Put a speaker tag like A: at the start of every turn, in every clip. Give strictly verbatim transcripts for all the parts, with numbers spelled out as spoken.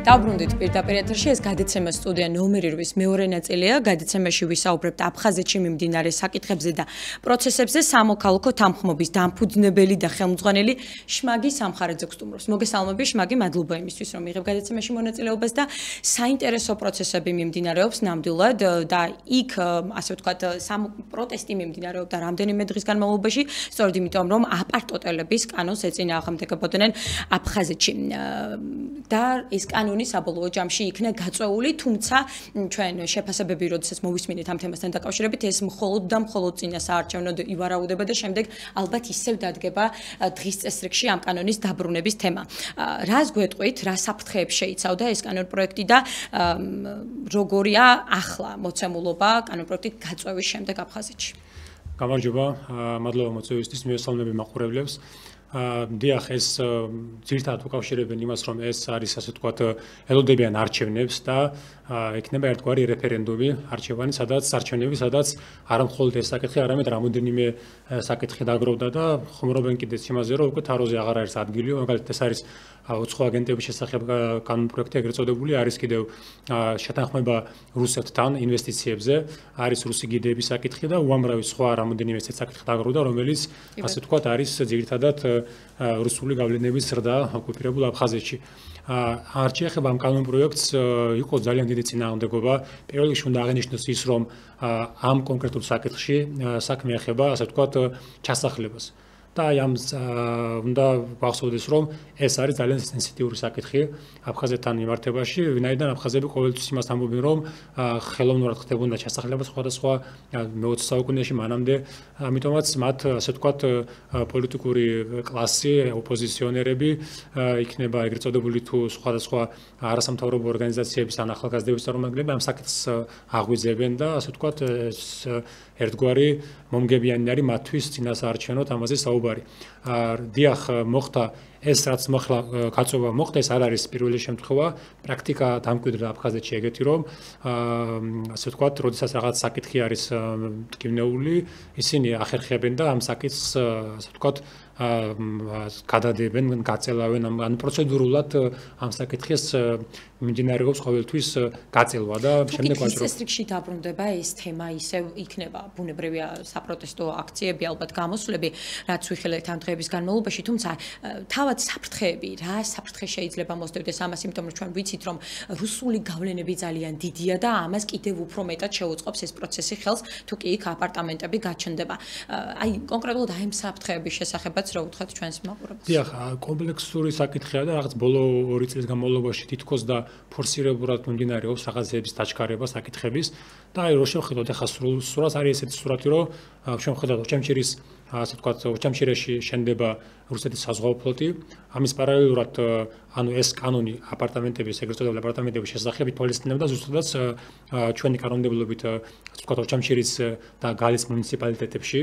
A: დავბრუნდით პირდაპირ ეთერში, ეს გადაცემა სტუდია ნომერი რვის მეორე ნაწილია. გადაცემაში ვისაუბრებთ აფხაზეთში მიმდინარე საკითხებზე და პროცესებზე. სამოქალაქო თანხმობის დამფუძნებელი და ხელმძღვანელი შმაგი სამხარაძე გსტუმრობს. მოგესალმები შმაგი, მადლობა იმისთვის, რომ იღებ გადაცემაში მონაწილეობას და საინტერესო პროცესები მიმდინარეობს ნამდვილად და იქ, ასე ვთქვათ, სამ პროტესტი მიმდინარეობდა რამდენიმე დღის განმავლობაში, სწორედ იმიტომ, რომ აპარტოტელების კანონს ეწინააღმდეგებოდნენ აფხაზეთში. და ეს კანონი საბოლოო ჯამში იქნა გაწეული, თუმცა ჩვენ შეფასებები, როდესაც მოვისმინეთ ამ თემასთან დაკავშირებით, ეს მხოლოდ და მხოლოდ წინასაარჩევნოდ ივარაუდება და შემდეგ ალბათ ისევ დადგება დღის წესრიგში ამ კანონის დაბრუნების თემა. რას გვეტყვით, რა საფრთხეებს შეიცავდა ეს კანონპროექტი და როგორია ახლა მოცემულობა კანონპროექტის გაწევის შემდეგ აფხაზეთში?
B: გამარჯობა, მადლობა მოწვევისთვის, მივესალმები მაყურებლებს. დიახ, ეს ძირითადად უკავშირებენ იმას, რომ ეს არის ასე ვთქვათ ელოდებიან არჩევნებს და იქნება ერთგვარი რეფერენდუმი, არჩევანი, სადაც არჩევნები, სადაც არა მხოლოდ ეს საკითხი, არამედ რამოდენიმე საკითხი დაგროვდა და ხუმრობენ კიდეც იმაზე, რომ უკვე თაროზე აღარ არის ადგილი, მაგალითად ეს არის უცხო აგენტების შესახებ კანონპროექტი, ეგრეთ წოდებული, არის კიდევ შეთანხმება რუსეთთან ინვესტიციებზე, არის რუსი გიდეების საკითხი და უამრავი სხვა რამოდენიმე საკითხი დაგროვდა, რომელიც ასე ვთქვათ არის ძირითადად რუსული გავლენების ზრდა ოკუპირებულ აფხაზეთში. არ შეეხება ამ კანონპროექტს იყო ძალიან დიდი წინააღმდეგობა. პირველ რიგში უნდა აღინიშნოს ის, რომ ამ კონკრეტულ საკითხში საქმე ეხება, ასე ვთქვათ, ჩასახლებას. და ამ უნდა გვახსოვდეს, რომ ეს არის ძალიან სენსიტიური საკითხი აფხაზეთთან მიმართებაში, ვინაიდან აფხაზები ყოველთვის იმას ამბობენ, რომ ხელოვნურად ხდებოდა ჩასახლება სხვადასხვა მეოცე საუკუნეში მანამდე, ამიტომაც მათ ასე ვთქვათ პოლიტიკური კლასი, ოპოზიციონერები იქნება ეგრეთ წოდებული თუ სხვადასხვა არასამთავრობო ორგანიზაციების ან ახალგაზრდების წარმომადგენლები ამ საკითხს აღვიძებენ და ასე ვთქვათ ერთგვარი მომგებიანი არის მათთვის წინასაარჩევნოდ ამაზე საუბარი. დიახ, მოხდა ეს რაც მოხდა გაწევა მოხდა, ეს არ არის პირველი შემთხვევა, პრაქტიკა დამკვიდრდა აფხაზეთში ეგეთი, რომ ასე ვთქვათ, როდესაც რაღაც საკითხი არის მტკივნეული, ისინი ახერხებენ და ამ საკითხს ასე ვთქვათ გადადებენ, გაწელავენ, ან პროცედურულად ამ საკითხის მიმდინარეობს ყოველთვის გაწელვა და შემდეგ ვაჭრობ.
A: ეს რიგში დაბრუნდება ეს თემა, ისევ იქნება ბუნებრივია საპროტესტო აქციები, ალბათ გამოსვლები, რაც ვიხილეთ ამ დღეების განმავლობაში, თუმცა თავად საფრთხეები, რა საფრთხე შეიძლება მოსდევდეს ამას, იმიტომ რომ ჩვენ ვიცით, რომ რუსული გავლენები ძალიან დიდია და ამას კიდევ უფრო მეტად შეუწყობს ეს პროცესი ხელს, თუ კი იქ აპარტამენტები გაჩნდება. აი, კონკრეტულად აი ამ საფრთხეების შესახებაც რა უთხრათ ჩვენს მაყურებელს?
B: დიახ, კომპლექსური საკითხია და რაღაც ბოლო ორი წლის განმავლობაში თითქოს და ფორსირებულად მიმდინარეობს რაღაცების დაჩქარება საკითხების და აი რო შევხედოთ ახლა სურათს, არის ესეთი სურათი, რომ შევხედოთ ოჩამჩირის ასე ვთქვათ, ოჩამჩირეში შენდება რუსეთის საზღვაო ფლოტი, ამის პარალელურად ანუ ეს კანონი აპარტამენტების, ეგრეთ წოდებული აპარტამენტების შესახებ ითვალისწინებდა ზუსტადაც ჩვენი კანონმდებლობით, ასე ვთქვათ, ოჩამჩირის და გალის მუნიციპალიტეტებში,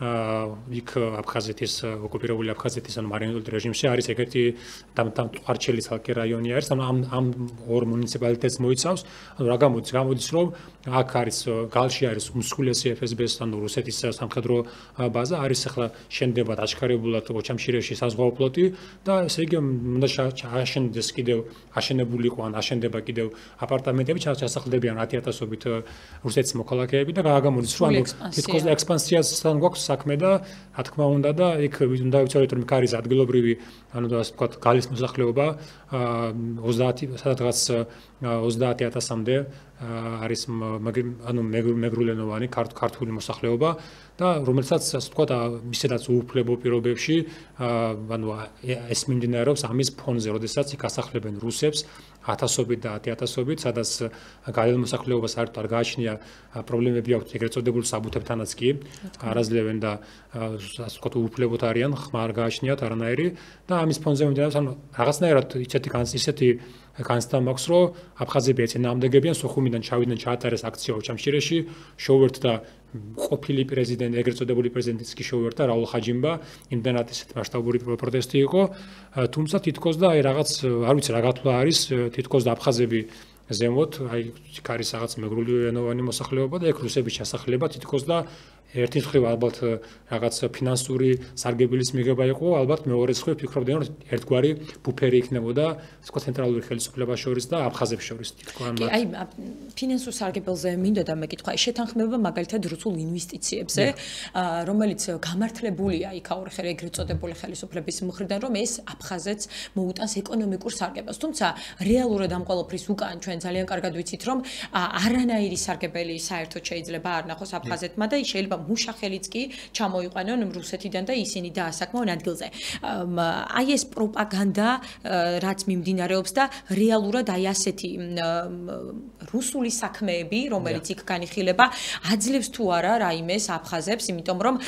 B: იქ აფხაზეთის ოკუპირებული აფხაზეთის ანუ მარიონეტულ რეჟიმში არის ეგეთი დამტყარჩელი ცალკე რაიონი არის, ანუ ამ ამ ორ მუნიციპალიტეტს მოიცავს, ანუ რა გამოდის, გამოდის რომ აქ არის გალში არის უმსხვილესი ეფ ეს ბე-ს ანუ რუსეთის სამხედრო ბაზა, არის ახლა შენდება დაჩქარებულად ოჩამჩირეში საზღვაო ფლოტი და ესე იგი უნდა აშენდეს კიდევ აშენებული იყო ან აშენდება კიდევ აპარტამენტები, ჩასახლდებიან ათი ათასობით რუსეთის მოქალაქეები და გააგამოდის რომ თითქოს ექსპანსიასთან გვაქვს საქმე და რა თქმა უნდა და იქ უნდა ვიცოდეთ რომ იქ არის ადგილობრივი ანუ ასე ვთქვათ გალის მოსახლეობა ოცდაათი სადღაც ოცდაათი ათასამდე არის ანუ მეგრულენოვანი ქართული მოსახლეობა და რომელსაც ასე ვთქვათ ისედაც უუფლებო პირობებში ანუ ეს მიმდინარეობს ამის ფონზე, როდესაც იქ ასახლებენ რუსებს ათასობით და ათი ათასობით, სადაც გალის მოსახლეობას საერთოდ არ გააჩნია პრობლემები აქვს ეგრეთ წოდებულ საბუთებთანაც კი არაძლევენ და ასე ვთქვათ უუფლებოდ არიან, ხმა არ გააჩნიათ არანაირი და ამის ფონზე მიმდინარეობს ანუ რაღაცნაირად ისეთი ისეთი განცდა მაქვს, რომ აფხაზები ეწინააღმდეგებიან სოხუმიდან ჩავიდნენ ჩაატარეს აქცია ოჩამჩირეში, შოუერთდა ყოფილი პრეზიდენტი, ეგრეთ წოდებული პრეზიდენტიც კი შოუერთდა რაულ ხაჯიმბა, იმდენად ისეთი მასშტაბური პროტესტი იყო, თუმცა თითქოს და აი რაღაც არ ვიცი რა გათვლა არის, თითქოს და აფხაზები ზემოთ, აი იქ არის რაღაც მეგრულენოვანი მოსახლეობა და ეგ რუსების ჩასახლება თითქოს და ერთი მხრივ ალბათ რაღაც ფინანსური სარგებლის მიღება იყო, ალბათ მეორე მხრივ ფიქრობდნენ, რომ ერთგვარი ბუფერი იქნებოდა სხვა ცენტრალური ხელისუფლებას შორის და აფხაზებს შორის.
A: კი, აი ფინანსურ სარგებელზე მინდოდა მეკითხვა, შეთანხმება მაგალითად რუსულ ინვესტიციებზე, რომელიც გამართლებულია იქაურხე ეგრეთ წოდებული ხელისუფლების მხრიდან, რომ ეს აფხაზეთს მოუტანს ეკონომიკურ სარგებელს. თუმცა რეალურად ამ ყველაფრის უკან ჩვენ ძალიან კარგად ვიცით, რომ არანაირი სარგებელი საერთოდ შეიძლება არ ნახოს აფხაზეთმა და შეიძლება მუშახელიც კი ჩამოიყვანონ რუსეთიდან და ისინი დაასაქმონ ადგილზე. აი ეს პროპაგანდა, რაც მიმდინარეობს და რეალურად აი ასეთი რუსული საქმეები, რომელიც იქ განიხილება, აძლევს თუ არა რაიმეს აფხაზებს, იმიტომ რომ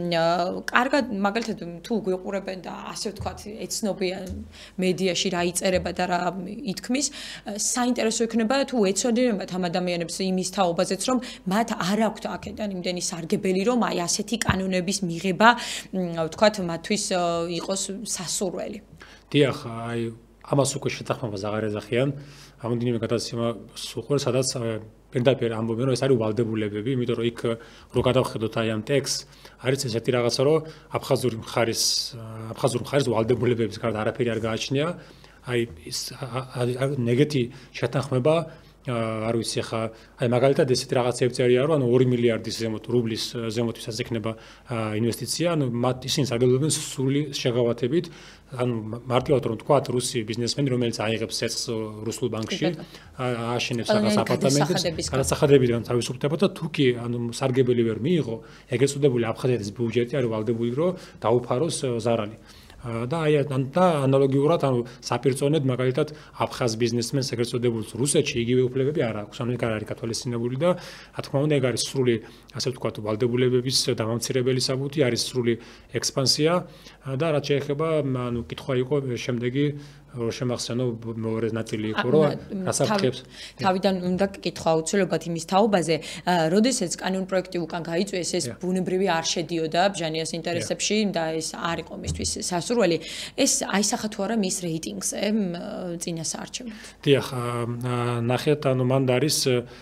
A: კარგად მაგალითად თუ გვიყურებენ და ასე ვთქვათ, ეცნობიან მედიაში რა იწერება და რა ითქმის, საინტერესო იქნება თუ ეცოდინებათ ამ ადამიანებს იმის თაობაზეც, რომ მათ არ აქვთ აქედან იმდენი სარგებელი, რომ აი ასეთი კანონების მიღება, ვთქვათ, მათთვის იყოს სასურველი.
B: დიახ, აი ამას უკვე შეთანხმებას აღარ ეძახიან. რამოდენიმე გადაცემა სულ სადაც პირდაპირ ამბობენ, რომ ეს არის ვალდებულებები, იმიტომ რომ იქ რო გადავხედოთ აი ამ ტექსტს, არის ესეთი რაღაცა, რომ აფხაზური მხარის აფხაზურ მხარის ვალდებულებების გარდა არაფერი არ გააჩნია. აი ეს ნეგეთი შეთანხმება არ ვიცი ხა აი მაგალითად ესეთი რაღაცები წერია რომ ანუ ორი მილიარდის ზემოთ რუბლის ზემოთვისაც ექნება ინვესტიცია ანუ მათ ისინი სარგებლობენ სრული შეღავათებით ანუ მარტივად რომ თქვა რუსი ბიზნესმენი რომელიც აიღებს ცეცხლს რუსულ ბანკში ააშენებს რაღაც აპარტამენტებს გადასახადებიდან თავისუფლდება და თუ კი ანუ სარგებელი ვერ მიიღო ეგრეთ წოდებული აფხაზეთის ბიუჯეტი არის ვალდებული რომ დაუფაროს ზარალი და აი და ანალოგიურად ანუ საპირწონედ მაგალითად აფხაზ ბიზნესმენს ეგრეთ წოდებულს რუსეთში იგივე უფლებები არ აქვს ანუ ეგ არ არის გათვალისწინებული და რა თქმა უნდა ეგ არის სრული ასე ვთქვათ ვალდებულებების დამამცირებელი საბუთი არის სრული ექსპანსია და რაც შეეხება ანუ კითხვა იყო შემდეგი რო შემახსენო მეორე ნაწილი იყო რომ გასაფრთხებს
A: თავიდან უნდა კითხვა უცვლელობად იმის თაობაზე როდესაც კანონ პროექტი უკან გაიწვიეს ეს ბუნებრივი არ შედიოდა ბჟანიას ინტერესებში და ეს არ იყო მისთვის სასურველი ეს აისახა თუ არა მის რეიტინგზე წინასაარჩევნოდ
B: დიახ ნახეთ ანუ მანდ არის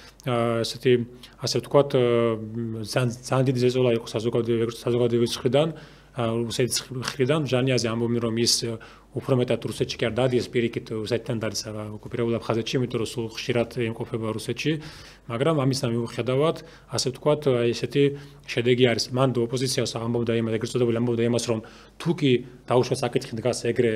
B: ესეთი ასე ვთქვათ ძალიან დიდი ზეწოლა იყო საზოგადოების მხრიდან რუსეთის მხრიდან ჟანიაზე ამბობენ რომ ის უფრო მეტად რუსეთში კი არ დადიეს პირიქით რუსეთთან დადის ოკუპირებულ აფხაზეთში იმიტომ რომ სულ ხშირად იმყოფება რუსეთში მაგრამ ამისთან მიუხედავად ასე ვთქვათ ესეთი შედეგი არის მან ოპოზიციას ამბობდა იმას ეგრეთ წოდებული ამბობდა იმას რომ თუ კი დაუშვა საკითხი დგას ეგრე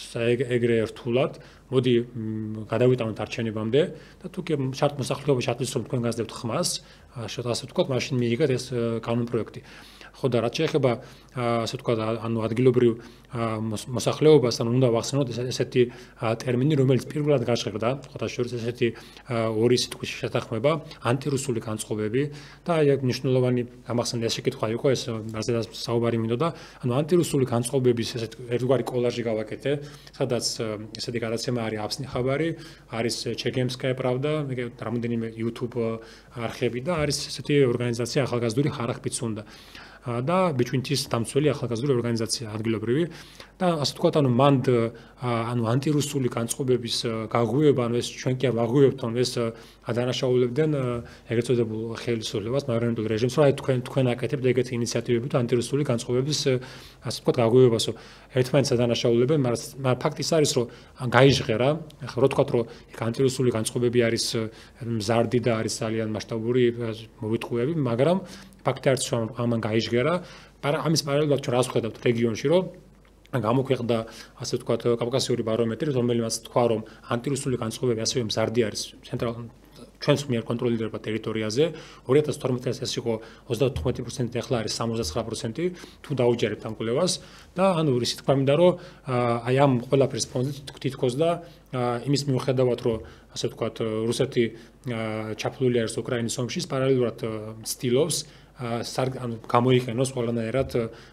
B: ეგრე რთულად მოდი გადავიტანოთ არჩევნებამდე და თუ კი შართ მოსახლეობა შატლის რომ თქვენ გასდევთ ხმას ასე ვთქვათ მაშინ მიიღეთ ეს კანონ პროექტი ხო და რაც შეეხება ასე ვთქვათ ანუ ადგილობრივ მოსახლეობას ანუ უნდა ვახსენოთ ესეთი ტერმინი რომელიც პირველად გაჟღერდა ხოთა შორის ესეთი ორი სიტყვის შეთანხმება ანტირუსული განწყობები და აი მნიშვნელოვანი გამახსენდა ეს შეკითხვა იყო ეს რაზედაც საუბარი მინდოდა ანუ ანტირუსული განწყობების ესეთი ერთგვარი კოლაჟი გავაკეთე სადაც ესეთი გადაცემა არის აფსნი ხაბარი არის ჩეგემსკაია პრავდა რამოდენიმე YouTube არხები და არის ესეთი ორგანიზაცია ახალგაზრდული ხარახბიცუნდა და ბიჭვინთის დამცველი ახალგაზრდული ორგანიზაცია ადგილობრივი და ასე ვთქვათ ანუ მანდ ანუ ანტირუსული განწყობების გაღვივება ანუ ეს ჩვენ კი არ ვაღვივებთ ანუ ეს ადანაშაულებდნენ ეგრეთ წოდებულ ხელისუფლებას მარიონეტულ რეჟიმს რომ აი თქვენ თქვენ აკეთებთ ეგეთი ინიციატივები თუ ანტირუსული განწყობების ასე ვთქვათ გაღვივებასო ერთმანეთს ადანაშაულებენ მაგრამ ფაქტი ის არის რომ გაიჟღერა ახლა რო ვთქვათ რომ ეგ ანტირუსული განწყობები არის მზარდი და არის ძალიან მასშტაბური მოვიტყუები მაგრამ ფაქტი არის რომ ამან გაიჟღერა ამის პარალელურად ჩვენ რას ვხედავთ რეგიონში რომ გამოქვეყნდა ასე ვთქვათ კავკასიური ბარომეტრი რომელმაც თქვა რომ ანტირუსული განწყობები ასევე მზარდი არის ცენტრალურ ჩვენს მიერ კონტროლირება ტერიტორიაზე ორი ათას თორმეტი წელს ეს იყო ოცდათხმეტი პროცენტი ახლა არის სამოცდათხრამეტი პროცენტი თუ დაუჯერებთ ამ კვლევას და ანუ ისე თქვა მინდა რომ აი ამ ყველაფრის ფონზე თითქოს და იმის მიუხედავად რომ ასე ვთქვათ რუსეთი ჩაფლული არის უკრაინის ომში პარალელურად ცდილობს ანუ გამოიყენოს ყველანაირად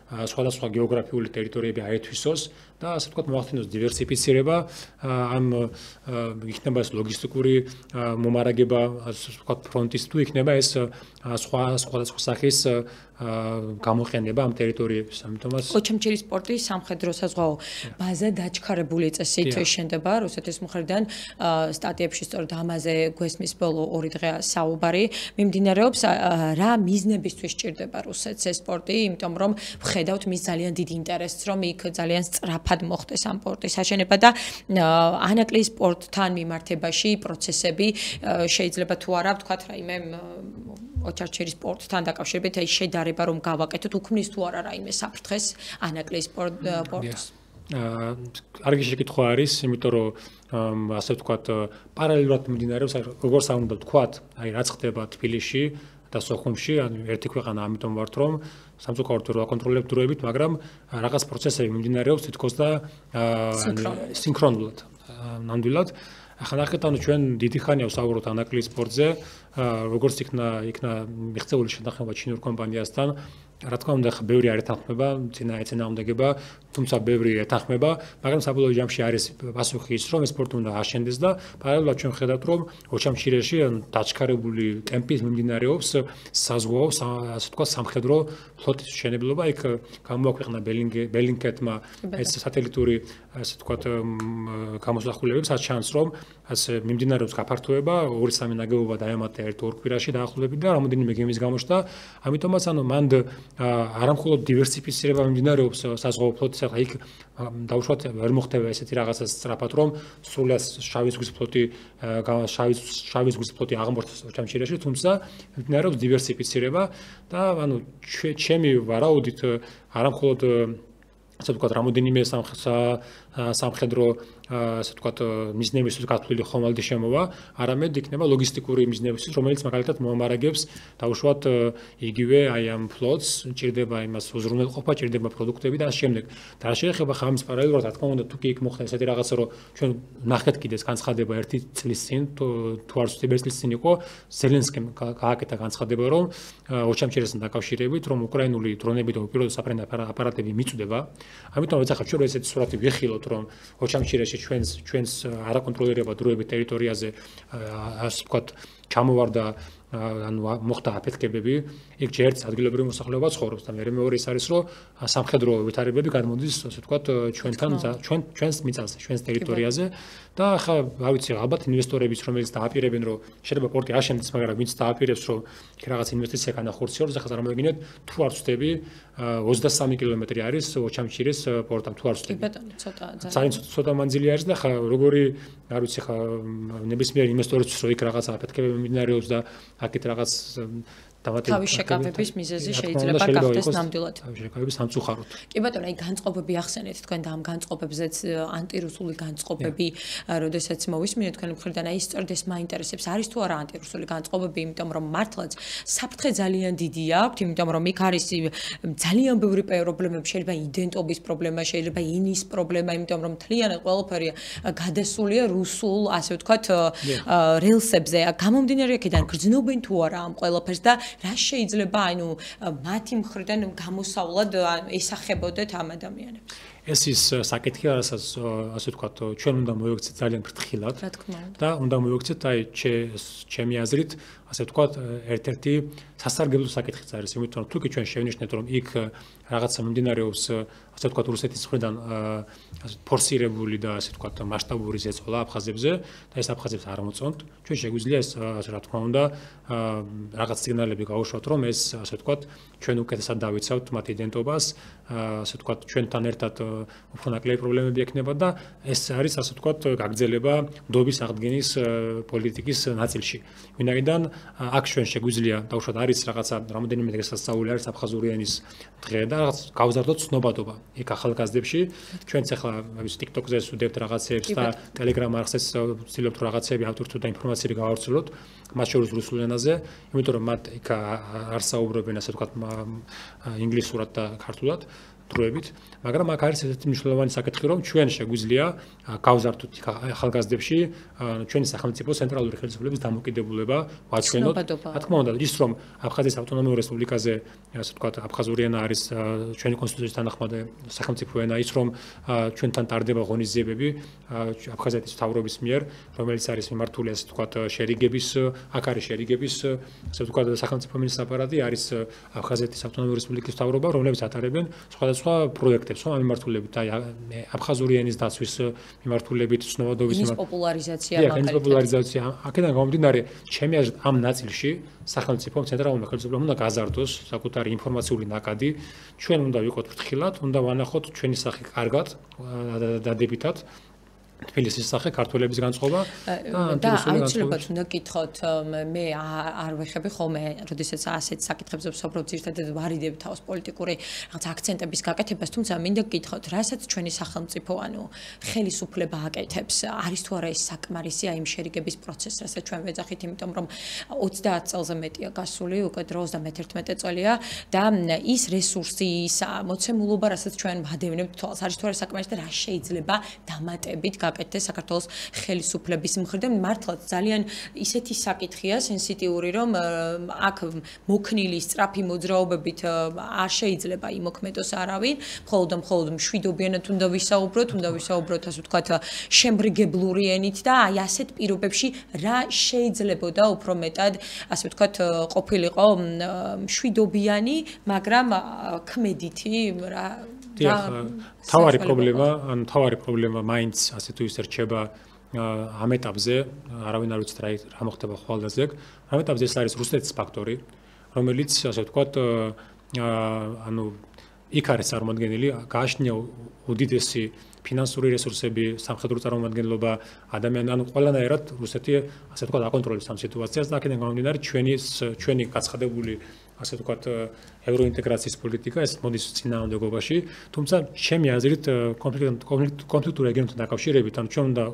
B: სხვადასხვა გეოგრაფიული ტერიტორიები აერთვისოს და ასე ვთქვათ მოახდინოს დივერსიფიცირება ამ იქნება ეს ლოგისტიკური მომარაგება ასე ვთქვათ ფრონტის თუ იქნება ეს სხვა სხვადასხვა სახის გამოყენება ამ ტერიტორიების ამიტომაც
A: ოჩამჩირის პორტი სამხედრო საზღვაო ბაზა დაჩქარებული წესით შენდება რუსეთის მხრიდან სტატიებში სწორედ ამაზე გვესმის ბოლო ორი დღეა საუბარი მიმდინარეობს რა მიზნებისთვის ჭირდება რუსეთს ეს პორტი იმიტომ რომ ვხედავთ მის ძალიან დიდ ინტერესს რომ იქ ძალიან სწრაფად მოხდეს ამ პორტის აშენება და ანაკლის პორტთან მიმართებაში პროცესები შეიძლება თუ არა ვთქვათ რაიმე ოჩარჩირის პორტთან დაკავშირებით აი შედარება რომ გავაკეთოთ უქმნის თუ არა რაიმე საფრთხეს ანაკლის პორტს
B: კარგი შეკითხვა არის იმიტომ რომ ასე ვთქვათ პარალელურად მიმდინარეობს როგორც არ უნდა ვთქვათ აი რაც ხდება თბილისში და სოხუმში ან ერთი ქვეყანა ამიტომ ვართ რომ სამწუხაროდ რა აკონტროლებთ დროებით მაგრამ რაღაც პროცესები მიმდინარეობს თითქოს და სინქრონულად ნამდვილად ახლა ნახეთ ანუ ჩვენ დიდი ხანია ვსაუბრობთ ანაკლის პორტზე როგორც იქნა იქნა მიღწეული შეთანხმება ჩინურ კომპანიასთან რა თქმა უნდა ხა ბევრი არ ეთანხმება წინა ეწინააღმდეგება თუმცა ბევრი ეთანხმება მაგრამ საბოლოო ჯამში არის პასუხი ის რომ ეს პორტი უნდა აშენდეს და პარალელურად ჩვენ ხედავთ რომ ოჩამჩირეში დაჩქარებული ტემპის მიმდინარეობს საზღვაო ასე თქვა სამხედრო ფლოტის მშენებლობა იქ გამოაქვეყნა ბელინგკეტმა ეს სატელიტური ასე თქვა გამოსახულებებს რაც ჩანს რომ ასე მიმდინარეობს გაფართოება ორი სამი ნაგებობა დაემატა ერთ ორ კვირაში დაახლოებით და რამოდენიმე გემის გამოშთა ამიტომაც ანუ მანდ არა მხოლოდ დივერსიფიცირება მიმდინარეობს საზღვაო ფლოტის ახლა იქ დაუშვათ ვერ მოხდება ესეთი რაღაცა სწრაფად რომ სრულად შავი ზღვის ფლოტი შავი შავი ზღვის ფლოტი აღმოჩნდეს ოჩამჩირეში თუმცა მიმდინარეობს დივერსიფიცირება და ანუ ჩემი ვარაუდით არა მხოლოდ ასე ვთქვათ რამოდენიმე სამხედრო ასე ვთქვათ მიზნებისთვის გათვლილი ხომალდი შემოვა, არამედ იქნება ლოგისტიკური მიზნებისთვის, რომელიც მაგალითად მოამარაგებს დაუშვათ იგივე აი ამ ფლოტს, ჭირდება იმას უზრუნველყოფა, ჭირდება პროდუქტები და ამ შემდეგ. და რა შეეხება ხამის პარალელურად, რა თქმა უნდა, თუ კი იქ მოხდა ესეთი რაღაცა, რომ ჩვენ ნახეთ კიდეს განცხადება ერთი წლის წინ, თუ არ ვთქვი, ერთი წლის წინ იყო, ზელენსკიმ გააკეთა განცხადება, რომ ოჩამჩირესთან დაკავშირებით, რომ უკრაინული დრონები და უპირატესად საფრენ აპარატები მიწვდება. ამიტომ ეცახა ჩვენ ესეთი სურათი ვიხილოთ, რომ ოჩამჩირეში ჩვენს ჩვენს არაკონტროლირება დროებით ტერიტორიაზე ასე ვთქვათ ჩამოვარდა ანუ მოხდა აფეთქებები იქ ჯერ ერთ ადგილობრივ მოსახლეობა ცხოვრობს და მეორე მეორე ის არის რომ სამხედრო ვითარებები გადმოდის ასე ვთქვათ ჩვენთან ჩვენ ჩვენს მიწაზე ჩვენს ტერიტორიაზე და ახლა რა ვიცი ალბათ ინვესტორებიც რომელიც დააპირებენ რომ შეიძლება პორტი აშენდეს მაგრამ ვინც დააპირებს რომ იქ რაღაც ინვესტიცია განახორციელოს ახლა წარმოგიდგენთ თუ არ ვწდები ოცდასამი კილომეტრი არის ოჩამჩირის პორტთან თუ არ ვწდები
A: კი ბატონო ცოტა
B: ძალიან ცოტა მანძილი არის და ხა როგორი არ ვიცი ხა ნებისმიერ ინვესტორისთვის რომ იქ რაღაც აფეთქებები მიმდინარეობს და აქეთ რაღაც
A: თავის შეკავების მიზეზი შეიძლება გახდეს ნამდვილად.
B: თავის შეკავების სამწუხაროდ.
A: კი ბატონო, აი განწყობები ახსენეთ თქვენ და ამ განწყობებზეც ანტირუსული განწყობები, როდესაც მოვისმინეთ თქვენ მხრიდან, აი სწორედ ეს მაინტერესებს, არის თუ არა ანტირუსული განწყობები, იმიტომ რომ მართლაც საფრთხე ძალიან დიდი აქვს, იმიტომ რომ იქ არის ძალიან ბევრი პრობლემები, შეიძლება იდენტობის პრობლემა, შეიძლება ინის პრობლემა, იმიტომ რომ მთლიანად ყველაფერი გადასულია რუსულ, ასე ვთქვათ, რელსებზე. გამომდინარე აქედან გრძნობენ თუ არა ამ ყველაფერს და რა შეიძლება ანუ მათი მხრიდან გამოსავლად ესახებოდეთ ამ ადამიანებს
B: ეს ის საკითხი რასაც ასე ვთქვათ ჩვენ უნდა მოვიქცეთ ძალიან ფრთხილად
A: რა თქმა უნდა
B: და უნდა მოვიქცეთ აი ჩემი აზრით ასე ვთქვათ ერთ-ერთი სასარგებლო საკითხიც არის იმიტომ რომ თუ კი ჩვენ შევნიშნეთ რომ იქ რაღაცა მიმდინარეობს ასე ვთქვათ რუსეთის მხრიდან ფორსირებული და ასე ვთქვათ მასშტაბური ზეწოლა აფხაზებზე და ეს აფხაზებს არ მოწონთ ჩვენ შეგვიძლია ეს რა თქმა უნდა რაღაც სიგნალები გაუშვათ რომ ეს ასე ვთქვათ ჩვენ უკეთესად დავიცავთ მათ იდენტობას ასე ვთქვათ ჩვენთან ერთად უფრო ნაკლები პრობლემები ექნება და ეს არის ასე ვთქვათ გაგრძელება ნდობის აღდგენის პოლიტიკის ნაწილში ვინაიდან აქ ჩვენ შეგვიძლია დაუშვათ არის რაღაცა რამოდენიმე დღესასწაული არის აფხაზური ენის დღე და რაღაც გავზარდოთ ცნობადობა იქ ახალგაზრდებში ჩვენც ახლა ის TikTok-ზე ვსვიდებთ რაღაცებს და Telegram არხზეც ვცდილობთ რაღაცები ავტორთა და ინფორმაციები გავავრცელოთ მათ შორის რუსულ ენაზე იმიტომ რომ მათ იქ არ საუბრობენ ასე ვთქვათ ინგლისურად და ქართულად დროებით, მაგრამ აქ არის ესეთი მნიშვნელოვანი საკითხი, რომ ჩვენ შეგვიძლია გავზარდოთ ახალგაზრდებში ჩვენი სახელმწიფო ცენტრალური ხელისუფლების დამოკიდებულება ვაჩვენოთ. რა თქმა უნდა, ის რომ აფხაზეთის ავტონომიურ რესპუბლიკაზე, ასე ვთქვათ, აფხაზური ენა არის ჩვენი კონსტიტუციის თანახმად სახელმწიფო ენა, ის რომ ჩვენთან ტარდება ღონისძიებები აფხაზეთის მთავრობის მიერ, რომელიც არის მიმართული, ასე ვთქვათ, შერიგების, აქ არის შერიგების, ასე ვთქვათ, სახელმწიფო მინისტრების აპარატი, არის აფხაზეთის ავტონომიური რესპუბლიკის მთავრობა, რომლებიც ატარებენ სხვადასხვა პროექტებს, რომ ამ მიმართულებით, აი აფხაზური ენის დაცვის მიმართულებით, ცნობადობის
A: იმის პოპულარიზაცია,
B: მაგალითად, პოპულარიზაცია. აქედან გამომდინარე, ჩემი აზრით, ამ ნაწილში სახელმწიფომ ცენტრალურმა ხელისუფლებამ უნდა გაზარდოს საკუთარი ინფორმაციული ნაკადი. ჩვენ უნდა ვიყოთ ფრთხილად, უნდა ვანახოთ ჩვენი სახე კარგად, დადებითად. თბილისის სახე ქართველების განწყობა
A: და აუცილებლად უნდა გითხოთ, მე არ ვეხები ხოლმე, როდესაც ასეთ საკითხებზე ვსაუბრობ, ძირითადად ვარიდებ თავს პოლიტიკური რაღაც აქცენტების გაკეთებას, თუმცა მინდა გითხოთ, რასაც ჩვენი სახელმწიფო, ანუ ხელისუფლება აკეთებს, არის თუ არა ეს საკმარისი აი იმ შერიგების პროცესს, რასაც ჩვენ ვეძახით, იმიტომ რომ ოცდაათ წელზე მეტია გასული, უკვე დროს და მეთერთმეტე წელია და ის რესურსი, ის მოცემულობა, რასაც ჩვენ ვადევნებთ თვალს, არის თუ არა საკმარისი და რა შეიძლება დამატებით გაკეთდეს საქართველოს ხელისუფლების მხრიდან. მართლაც ძალიან ისეთი საკითხია სენსიტიური, რომ აქ მოქნილი სწრაფი მოძრაობებით არ შეიძლება იმოქმედოს არავინ, მხოლოდ და მხოლოდ მშვიდობიანად უნდა ვისაუბროთ, უნდა ვისაუბროთ, ასე ვთქვათ, შემბრიგებლური ენით და აი ასეთ პირობებში რა შეიძლებოდა უფრო მეტად, ასე ვთქვათ, ყოფილიყო მშვიდობიანი, მაგრამ ქმედითი რა
B: თავარი პრობლემა, ან თავარი პრობლემა მაინც ასე თუ ისე რჩება ამ ეტაპზე, არავინ არ ვიცით რა მოხდება ხვალდაზე. ამ ეტაპზე ეს არის რუსეთის ფაქტორი, რომელიც ასე ვთქვათ, ანუ იქ არის წარმოადგენელი, გააჩნია უდიდესი ფინანსური რესურსები, სამხედრო წარმომადგენლობა, ადამიანი, ანუ ყველანაირად რუსეთი ასე ვთქვათ აკონტროლებს ამ სიტუაციას და აქედან გამომდინარე ჩვენი ჩვენი გაცხადებული ასე ვთქვათ ევროინტეგრაციის პოლიტიკა ეს მოდის წინააღმდეგობაში, თუმცა ჩემი აზრით კონფლიქტურ რეგიონთან დაკავშირებით, ანუ ჩვენ უნდა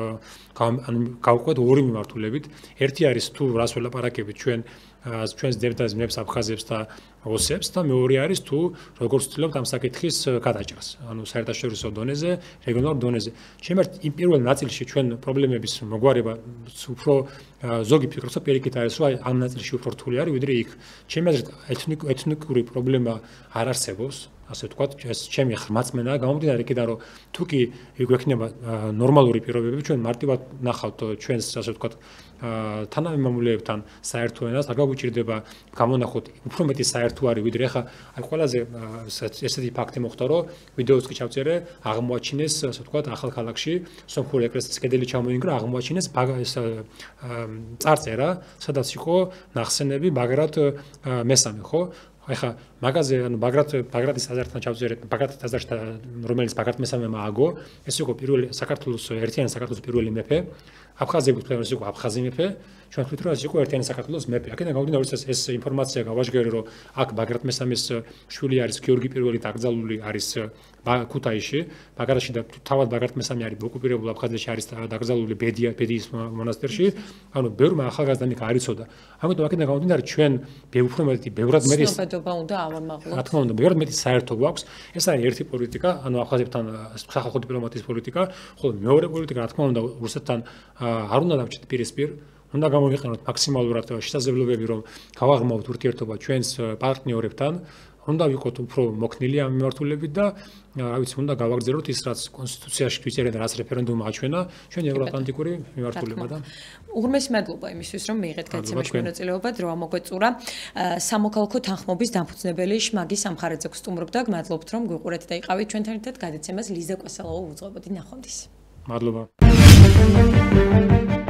B: ანუ გავყვეთ ორი მიმართულებით. ერთი არის თუ რას ველაპარაკებით ჩვენ ჩვენს დეპუტატებს, აფხაზებს და ოსებს და მეორე არის თუ როგორ ვცდილობთ ამ საკითხის გადაჭრას, ანუ საერთაშორისო დონეზე, რეგიონალურ დონეზე. ჩემი აზრით, იმ პირველ ნაწილში ჩვენ პრობლემების მოგვარება უფრო ზოგი ფიქრობს, რომ პირიქით არის, რომ ამ ნაწილში უფრო რთული არის, ვიდრე იქ. ჩემი აზრით, ეთნიკური პრობლემა არ არსებობს. ასე ვთქვათ, ეს ჩემი ხმაწმენაა, გამომდინარე იქიდან, რომ თუ კი გვექნება ნორმალური პირობები, ჩვენ მარტივად ნახავთ ჩვენს, ასე ვთქვათ, თანამემამულეებთან საერთო ენას, არ გაგვიჭირდება გამონახოთ უფრო მეტი საერთო არის, ვიდრე ახლა აი ყველაზე ესეთი ფაქტი მოხდა, რომ ვიდეოც კი ჩავწერე, აღმოაჩინეს, ასე ვთქვათ, ახალქალაქში, სომხური ეკლესიის კედელი ჩამოინგრა, აღმოაჩინეს ეს წარწერა, სადაც იყო ნახსენები ბაგრატ მესამე, ხო? ახლა მაგაზე ანუ ბაგრატ ბაგრატის ტაძართან ჩავწერეთ, ბაგრატის ტაძართან, რომელიც ბაგრატ მესამემ ააგო, ეს იყო პირველი საქართველოს ერთიანი საქართველოს პირველი მეფე. აფხაზების პრემიერ იყო აფხაზი მეფე, ჩვენ ვთქვით რომ ეს იყო ერთიანი საქართველოს მეფე. აქედან გამომდინარე, რომ ეს ინფორმაცია გავაჟღერე, რომ აქ ბაგრატ მესამეს შვილი არის გიორგი პირველი დაკრძალული არის ქუთაისში, ბაგრატში და თავად ბაგრატ მესამე არის ოკუპირებულ აფხაზეთში არის დაკრძალული ბედია ბედიის მონასტერში. ანუ ბევრმა ახალგაზრდამ იქ არ იცოდა. ამიტომ აქედან გამომდინარე, ჩვენ უფრო მეტი, ბევრად მეტი
A: ცნობადობა უნდა ავამაღლოთ.
B: რა თქმა უნდა, ბევრად მეტი საერთო გვაქვს. ეს არის ერთი პოლიტიკა, ანუ აფხაზებთან სახალხო დიპლომატიის პოლიტიკა, ხოლო მეორე პოლიტიკა, რა თქმა უნდა, რუსეთთან არ უნდა დავჭრით პირისპირ. უნდა გამოვიყენოთ მაქსიმალურად შესაძლებლობები, რომ გავაღრმავოთ ურთიერთობა ჩვენს პარტნიორებთან. უნდა ვიყოთ უფრო მოქნილი ამ მიმართულებით და რა ვიცი, უნდა გავაგრძელოთ ის, რაც კონსტიტუციაში გვიწერენ და რაც რეფერენდუმმა აჩვენა, ჩვენი ევროატლანტიკური მიმართულება და
A: უღრმესი მადლობა იმისთვის, რომ მიიღეთ გადაცემაში მონაწილეობა, დრო ამოგვეწურა. სამოქალაქო თანხმობის დამფუძნებელი შმაგი სამხარაძე გსტუმრობდა, გმადლობთ, რომ გვიყურეთ და იყავით ჩვენთან ერთად. გადაცემას ლიზა კვესელავა უძღვებოდი. ნახვამდის.
B: მადლობა.